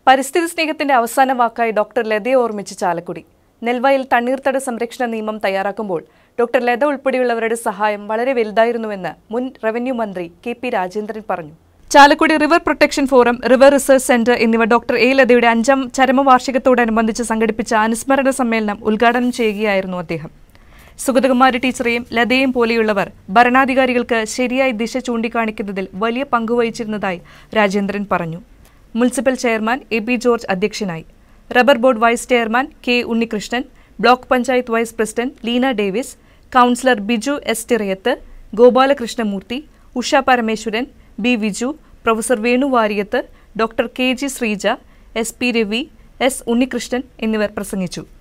പരിസ്ഥിതി സ്നേഹത്തിന്റെ അവസാന വാക്കായി ഡോക്ടർ ലതയെ ഓർമ്മിച്ച് ചാലക്കുടി. നെൽവയൽ തണ്ണീർത്തട സംരക്ഷണ നിയമം തയ്യാറാക്കുമ്പോൾ ഡോക്ടർ ലത ഉൾപ്പെടെയുള്ളവരുടെ സഹായം വളരെ വലുതായിരുന്നുവെന്ന് മുൻ റവന്യൂ മന്ത്രി കെ.പി. രാജേന്ദ്രൻ പറഞ്ഞു. Chalakudy river protection forum, river research centre എന്നിവ ഡോക്ടർ എ. ലതയുടെ 5ാം ചരമവാർഷികത്തോടനുബന്ധിച്ച് സംഘടിപ്പിച്ച അനുസ്മരണ സമ്മേളനം ഉദ്ഘാടനം ചെയ്യുകയായിരുന്നു അദ്ദേഹം. സുഗതകുമാരി ടീച്ചറെയും ലതയെയും പോലെയുള്ളവർ ഭരണാധികാരികൾക്ക് ശരിയായി ദിശ ചൂണ്ടിക്കാണിക്കുന്നതിൽ വലിയ പങ്കുവഹിച്ചിരുന്നതായി രാജേന്ദ്രൻ പറഞ്ഞു. Municipal chairman A P. ജോർജ് അധ്യക്ഷനായി. Rubber board vice chairman K. Unnikrishnan, block panchayat vice president Leena Davis, councillor Biju S. Thirayath, Gopalakrishnamoorthy, Usha Parameswaran, B. Viju, professor Venu Variyath, doctor K. G. Sreeja, S. P. Ravi, S. Unnikrishnan എന്നിവർ പ്രസംഗിച്ചു.